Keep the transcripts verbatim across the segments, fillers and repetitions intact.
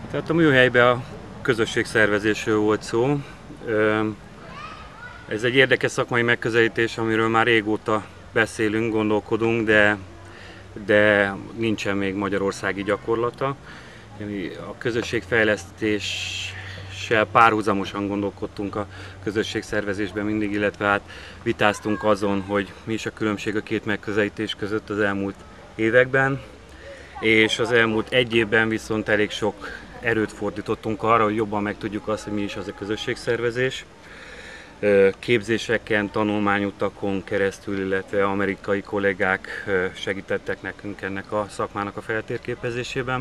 Tehát a műhelyben a közösségszervezésről volt szó. Ez egy érdekes szakmai megközelítés, amiről már régóta beszélünk, gondolkodunk, de, de nincsen még magyarországi gyakorlata. A közösségfejlesztéssel párhuzamosan gondolkodtunk a közösségszervezésben mindig, illetve hát vitáztunk azon, hogy mi is a különbség a két megközelítés között az elmúlt években. És az elmúlt egy évben viszont elég sok erőt fordítottunk arra, hogy jobban megtudjuk azt, hogy mi is az a közösségszervezés. Képzéseken, tanulmányutakon keresztül, illetve amerikai kollégák segítettek nekünk ennek a szakmának a feltérképezésében.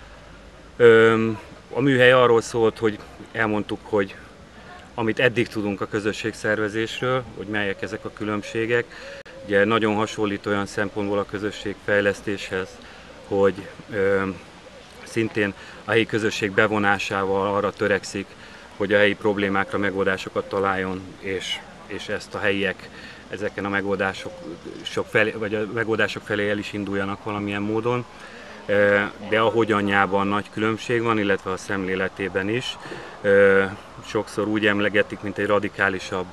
A műhely arról szólt, hogy elmondtuk, hogy amit eddig tudunk a közösségszervezésről, hogy melyek ezek a különbségek. Ugye nagyon hasonlít olyan szempontból a közösségfejlesztéshez, hogy ö, szintén a helyi közösség bevonásával arra törekszik, hogy a helyi problémákra megoldásokat találjon, és, és ezt a helyiek ezeken a megoldások, sok felé, vagy a megoldások felé el is induljanak valamilyen módon. De a hogyanjában nagy különbség van, illetve a szemléletében is. Sokszor úgy emlegetik, mint egy radikálisabb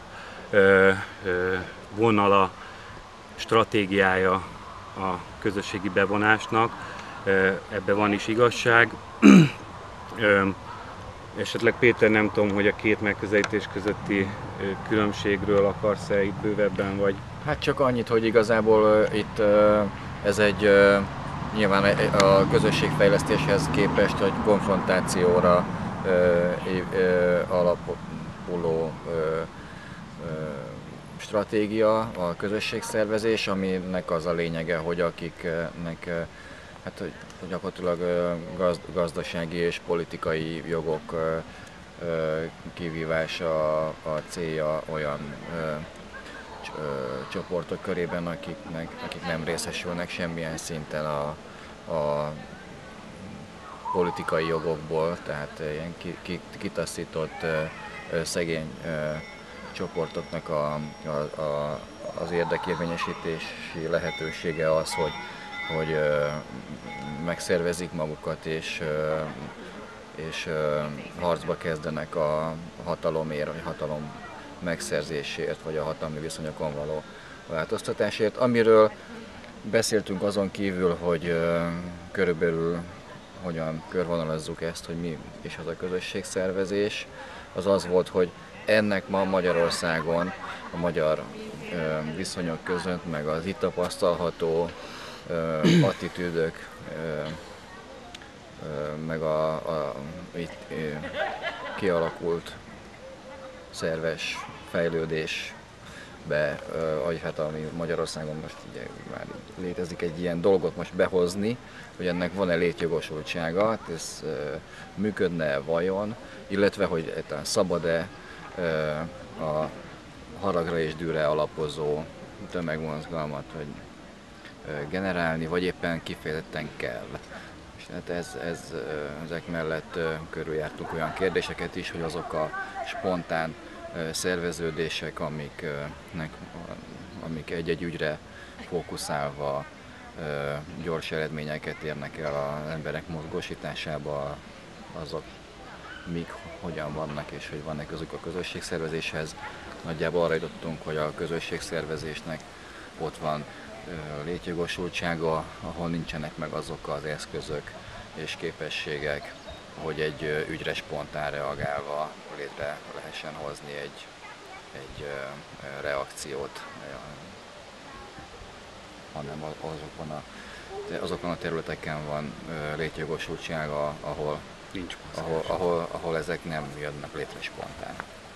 vonala, stratégiája a közösségi bevonásnak. Ebben van is igazság. Esetleg Péter, nem tudom, hogy a két megközelítés közötti különbségről akarsz-e itt bővebben, vagy? Hát csak annyit, hogy igazából itt ez egy nyilván a közösségfejlesztéshez képest, hogy konfrontációra alapuló stratégia a közösségszervezés, aminek az a lényege, hogy akiknek hát gyakorlatilag gazdasági és politikai jogok kivívása a célja olyan csoportok körében, akiknek, akik nem részesülnek semmilyen szinten a, a politikai jogokból, tehát ilyen kitaszított szegény csoportoknak a, a, a, az érdekérvényesítési lehetősége az, hogy, hogy megszervezik magukat és, és harcba kezdenek a hatalomért, vagy hatalom megszerzésért, vagy a hatalmi viszonyokon való változtatásért. Amiről beszéltünk azon kívül, hogy körülbelül hogyan körvonalazzuk ezt, hogy mi is az a közösségszervezés, az az volt, hogy ennek ma Magyarországon a magyar viszonyok között, meg az itt tapasztalható attitűdök, meg a, a itt kialakult szerves fejlődésbe, vagy hát ami Magyarországon most ugye már létezik egy ilyen dolgot most behozni, hogy ennek van-e létjogosultsága, ez működne vajon, illetve hogy szabad-e a haragra és dűre alapozó tömegmozgalmat hogy generálni, vagy éppen kifejezetten kell. És hát ez, ez, ezek mellett körüljártunk olyan kérdéseket is, hogy azok a spontán szerveződések, amiknek, amik egy-egy ügyre fókuszálva gyors eredményeket érnek el az emberek mozgósításába, azok mik, hogyan vannak, és hogy van-e közük a közösségszervezéshez. Nagyjából arra jutottunk, hogy a közösségszervezésnek ott van létjogosultsága, ahol nincsenek meg azok az eszközök és képességek, hogy egy ügyre spontán reagálva létre lehessen hozni egy, egy reakciót, hanem azokon a, azokon a területeken van létjogosultsága, ahol, Nincs ahol, ahol, ahol ezek nem jönnek létre spontán.